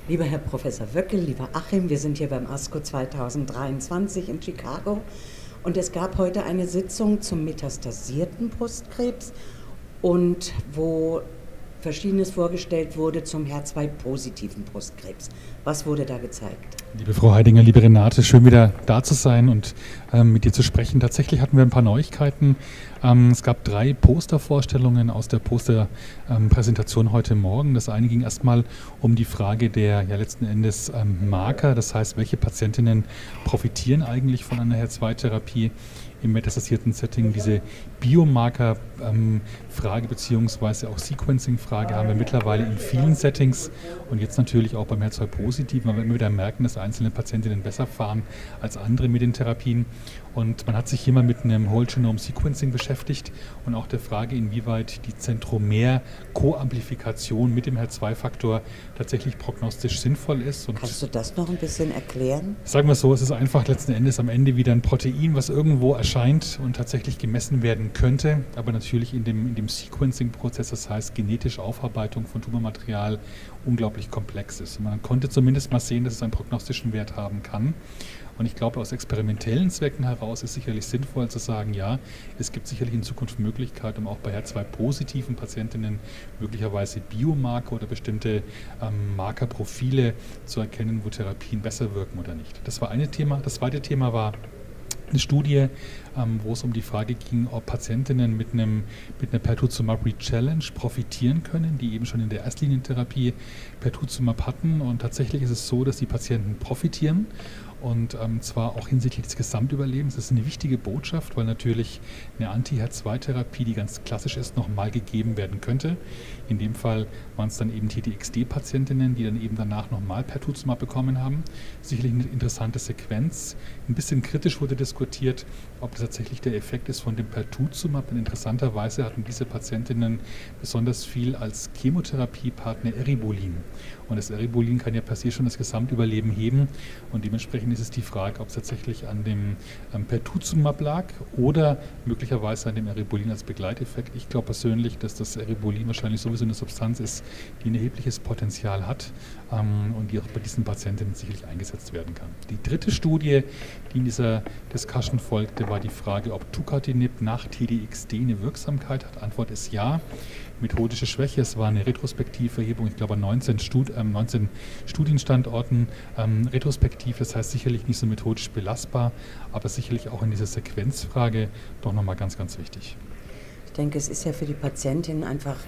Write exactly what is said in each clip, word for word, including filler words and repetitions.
Lieber Herr Professor Wöckel, lieber Achim, wir sind hier beim ASCO zweitausenddreiundzwanzig in Chicago und es gab heute eine Sitzung zum metastasierten Brustkrebs und wo Verschiedenes vorgestellt wurde zum H E R zwei positiven Brustkrebs. Was wurde da gezeigt? Liebe Frau Heidinger, liebe Renate, schön wieder da zu sein und ähm, mit dir zu sprechen. Tatsächlich hatten wir ein paar Neuigkeiten. Ähm, es gab drei Postervorstellungen aus der Posterpräsentation ähm, heute Morgen. Das eine ging erstmal um die Frage der ja letzten Endes ähm, Marker, das heißt, welche Patientinnen profitieren eigentlich von einer H E R zwei Therapie im metastasierten Setting. Diese Biomarker-Frage ähm, beziehungsweise auch Sequencing-Frage haben wir mittlerweile in vielen Settings und jetzt natürlich auch beim H E R zwei positiv, weil wir immer wieder merken, dass einzelne Patientinnen besser fahren als andere mit den Therapien. Und man hat sich hier mal mit einem Whole Genome Sequencing beschäftigt und auch der Frage, inwieweit die Zentromer-Koamplifikation mit dem H E R zwei Faktor tatsächlich prognostisch sinnvoll ist. Und kannst du das noch ein bisschen erklären? Sagen wir so, es ist einfach letzten Endes am Ende wieder ein Protein, was irgendwo erscheint und tatsächlich gemessen werden könnte, aber natürlich in dem, in dem Sequencing-Prozess, das heißt genetische Aufarbeitung von Tumormaterial, unglaublich komplex ist. Und man konnte zumindest mal sehen, dass es einen prognostischen Wert haben kann. Und ich glaube, aus experimentellen Zwecken heraus ist sicherlich sinnvoll zu sagen, ja, es gibt sicherlich in Zukunft Möglichkeiten, um auch bei H E R zwei positiven Patientinnen möglicherweise Biomarker oder bestimmte ähm, Markerprofile zu erkennen, wo Therapien besser wirken oder nicht. Das war ein Thema. Das zweite Thema war eine Studie, ähm, wo es um die Frage ging, ob Patientinnen mit, einem, mit einer Pertuzumab Re-Challenge profitieren können, die eben schon in der Erstlinientherapie Pertuzumab hatten. Und tatsächlich ist es so, dass die Patienten profitieren. Und ähm, zwar auch hinsichtlich des Gesamtüberlebens. Das ist eine wichtige Botschaft, weil natürlich eine Anti-H E R zwei Therapie, die ganz klassisch ist, nochmal gegeben werden könnte. In dem Fall waren es dann eben T D X D-Patientinnen, die dann eben danach nochmal Pertuzumab bekommen haben. Sicherlich eine interessante Sequenz. Ein bisschen kritisch wurde diskutiert, ob das tatsächlich der Effekt ist von dem Pertuzumab. Und interessanterweise hatten diese Patientinnen besonders viel als Chemotherapiepartner Eribolin. Und das Eribolin kann ja per se schon das Gesamtüberleben heben. Und dementsprechend ist es die Frage, ob es tatsächlich an dem ähm, Pertuzumab lag oder möglicherweise an dem Eribolin als Begleiteffekt. Ich glaube persönlich, dass das Eribolin wahrscheinlich sowieso eine Substanz ist, die ein erhebliches Potenzial hat ähm, und die auch bei diesen Patientinnen sicherlich eingesetzt werden kann. Die dritte Studie, die in dieser Discussion folgte, war die Frage, ob Tucatinib nach T D X D eine Wirksamkeit hat. Antwort ist ja. Methodische Schwäche, es war eine Retrospektiverhebung, ich glaube an neunzehn, Stud äh, neunzehn Studienstandorten ähm, retrospektiv, das heißt sicherlich nicht so methodisch belastbar, aber sicherlich auch in dieser Sequenzfrage doch nochmal ganz, ganz wichtig. Ich denke, es ist ja für die Patientin einfach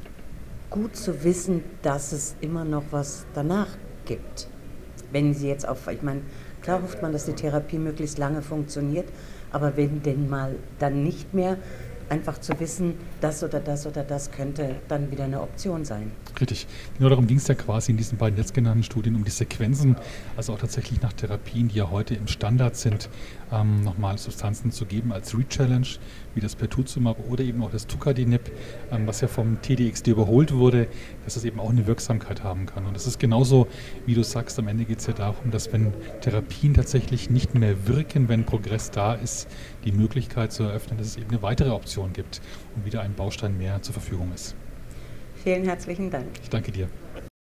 gut zu wissen, dass es immer noch was danach gibt. Wenn sie jetzt auf, ich meine, klar hofft man, dass die Therapie möglichst lange funktioniert, aber wenn denn mal dann nicht mehr, einfach zu wissen, das oder das oder das könnte dann wieder eine Option sein. Richtig. Genau darum ging es ja quasi in diesen beiden letztgenannten Studien, um die Sequenzen, also auch tatsächlich nach Therapien, die ja heute im Standard sind, ähm, nochmal Substanzen zu geben als Re-Challenge, wie das Pertuzumab oder eben auch das Tucatinib, ähm, was ja vom T D X D überholt wurde, dass es eben auch eine Wirksamkeit haben kann. Und das ist genauso, wie du sagst, am Ende geht es ja darum, dass wenn Therapien tatsächlich nicht mehr wirken, wenn Progress da ist, die Möglichkeit zu eröffnen, dass es eben eine weitere Option gibt und wieder ein Baustein mehr zur Verfügung ist. Vielen herzlichen Dank. Ich danke dir.